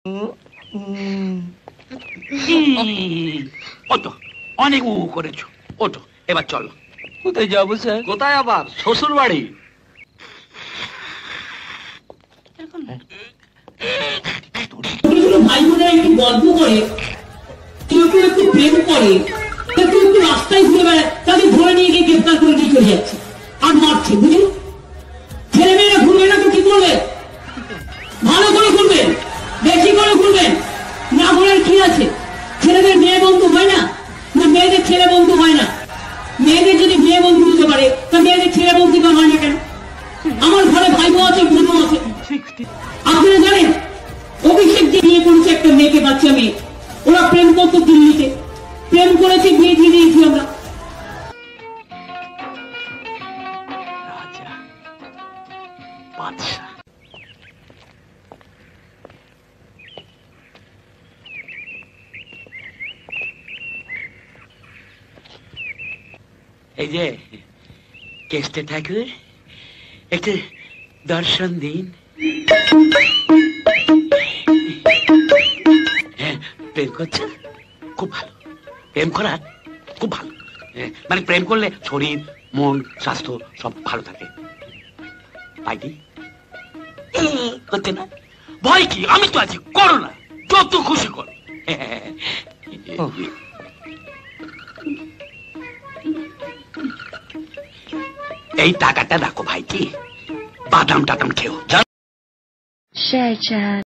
ওটো অনেক করেছো, ওটো এবার চলো। কোথায় যাবো স্যার? কোথায় আবার? শ্বশুর বাড়ি। ভাই বোনেরা একটু গল্প করে, কেউ কেউ একটু প্রেম করে, কেউ কেউ একটু রাস্তায় ঘুরে বেড়ায়, তাদের ধরে নিয়ে গিয়ে গ্রেফতার করে নিয়ে চলে যাচ্ছে আর মারছে, বুঝলি? ছেলেমেয়েরা ঘুরবে না তো কি করবে? ভালো করে ঘুরবেন, বেশি করে ঘুরবেন, না ঘুরার কি আছে? ছেলেদের মেয়ে বন্ধু হয় না, না মেয়েদের ছেলে বন্ধু হয় না? মেয়েদের যদি মেয়ে বন্ধু হতে পারে তা মেয়েদের ছেলে বন্ধু হয় না কেন? আমার ঘরে ভাই বোন আছে, বোনও আছে। আপনারা জানেন অভিষেক যে বিয়ে করেছে একটা মেয়েকে, বাচ্চা মেয়ে, ওরা প্রেম করতো দিল্লিতে, প্রেম করেছে, বিয়ে দিয়ে দিয়েছি আমরা। রাজা বাদশা এই যে কেষ্টে ঠাকুর, একটু দর্শন দিন। হ্যাঁ, প্রেম করছে খুব ভালো, প্রেম করা খুব ভালো। মানে প্রেম করলে শরীর মন স্বাস্থ্য সব ভালো থাকে। পাইনি করতে না, ভয় কি? আমি তো আছি, করো না, যত খুশি করো। এই টাকাটা রাখো ভাই, কি বাদাম টাদাম খেও।